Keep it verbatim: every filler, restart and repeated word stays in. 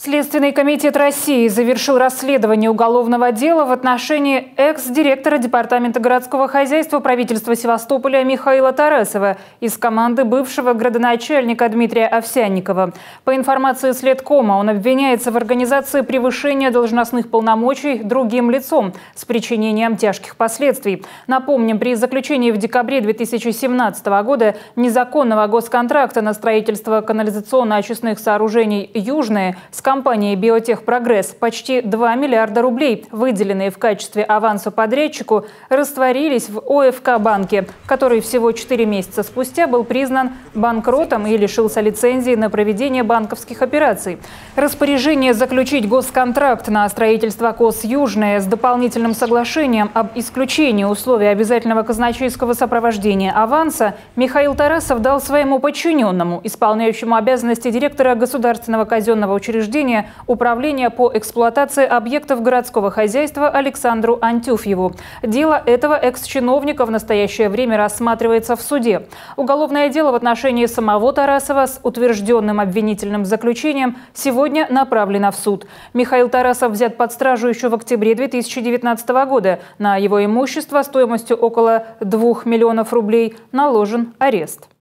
Следственный комитет России завершил расследование уголовного дела в отношении экс-директора Департамента городского хозяйства правительства Севастополя Михаила Тарасова из команды бывшего градоначальника Дмитрия Овсянникова. По информации Следкома, он обвиняется в организации превышения должностных полномочий другим лицом с причинением тяжких последствий. Напомним, при заключении в декабре две тысячи семнадцатого года незаконного госконтракта на строительство канализационно-очистных сооружений «Южные» с компанией «Биотехпрогресс» почти два миллиарда рублей, выделенные в качестве аванса подрядчику, растворились в ОФК-банке, который всего четыре месяца спустя был признан банкротом и лишился лицензии на проведение банковских операций. Распоряжение заключить госконтракт на строительство КОС «Южное» с дополнительным соглашением об исключении условий обязательного казначейского сопровождения аванса Михаил Тарасов дал своему подчиненному, исполняющему обязанности директора государственного казенного учреждения Управления по эксплуатации объектов городского хозяйства Александру Антюфьеву. Дело этого экс-чиновника в настоящее время рассматривается в суде. Уголовное дело в отношении самого Тарасова с утвержденным обвинительным заключением сегодня направлено в суд. Михаил Тарасов взят под стражу еще в октябре две тысячи девятнадцатого года. На его имущество стоимостью около двух миллионов рублей наложен арест.